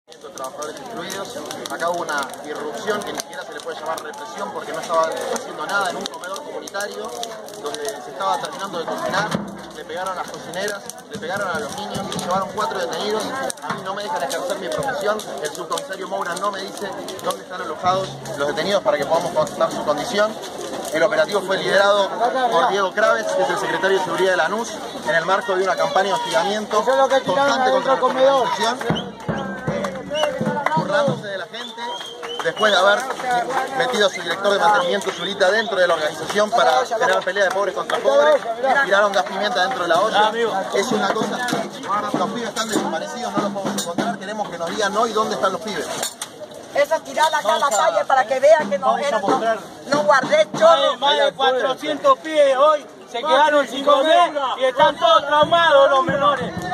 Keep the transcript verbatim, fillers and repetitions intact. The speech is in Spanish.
Trabajadores instruidos. Acá hubo una irrupción que ni siquiera se le puede llamar represión porque no estaban haciendo nada en un comedor comunitario donde se estaba terminando de cocinar. Le pegaron a las cocineras, le pegaron a los niños, se llevaron cuatro detenidos. A mí no me dejan ejercer mi profesión. El subcomisario Moura no me dice dónde están alojados los detenidos para que podamos constatar su condición. El operativo fue liderado por Diego Craves, que es el secretario de Seguridad de Lanús, en el marco de una campaña de hostigamiento constante contra la organización, burlándose de la gente, después de haber metido a su director de mantenimiento, Zurita, dentro de la organización para tener pelea de pobres contra pobres. Tiraron gas pimienta dentro de la olla. Es una cosa. Los pibes están desaparecidos, no los podemos encontrar. Queremos que nos digan hoy dónde están los pibes. Esa tirada acá a la calle para que vean que no, era, no, no guardé chorro. Más de cuatrocientos pibes hoy se quedaron sin comer y están todos traumados los menores.